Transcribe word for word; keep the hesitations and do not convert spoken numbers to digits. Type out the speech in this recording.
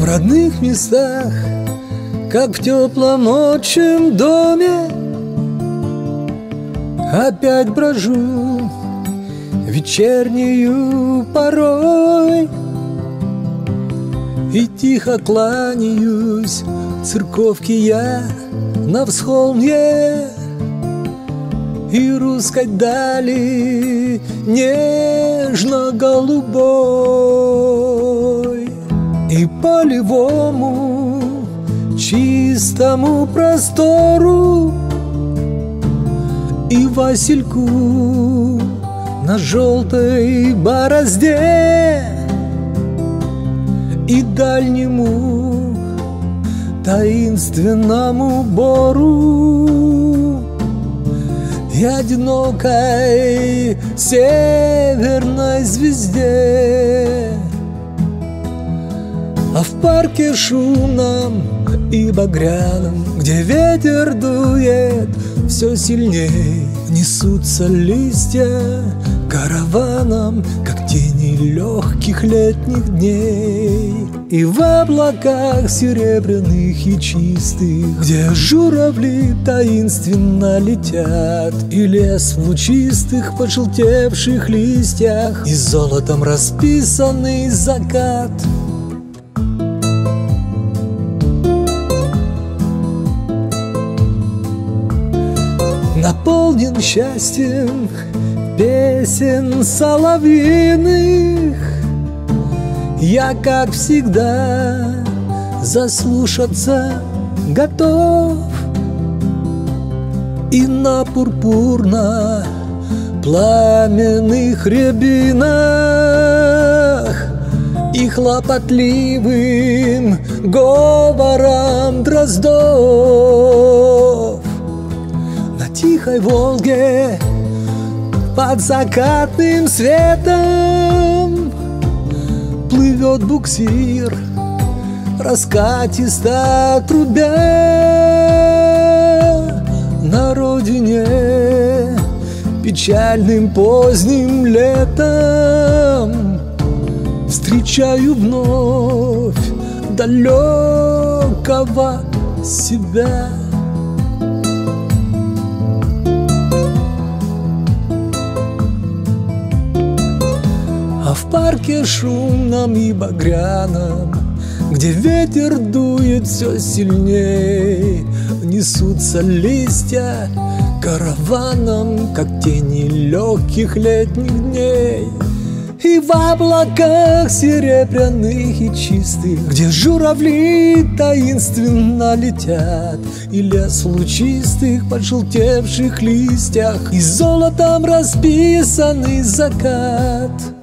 родных местах, как в теплом отчим доме, опять брожу вечернею порой и тихо кланяюсь церковке я на всхолмье и русской дали нежно-голубой, и полевому чистому простору, и васильку на желтой борозде, и дальнему таинственному бору, и одинокой северной звезде. А в парке шумном и багряном, где ветер дует все сильней, несутся листья караваном, как тени легких летних дней. И в облаках серебряных и чистых, где журавли таинственно летят, и лес в лучистых пожелтевших листьях, и золотом расписанный закат. Наполнен счастьем песен соловьиных, я, как всегда, заслушаться готов. И на пурпурно-пламенных рябинах, и хлопотливым говором дроздов на тихой Волге под закатным светом плывет буксир, раскатисто трубя. На родине печальным поздним летом встречаю вновь далекого себя. А в парке шумном и багряном, где ветер дует все сильней, несутся листья караваном, как тени легких летних дней. И в облаках серебряных и чистых, где журавли таинственно летят, и лес в лучистых пожелтевших листьях, и золотом расписанный закат.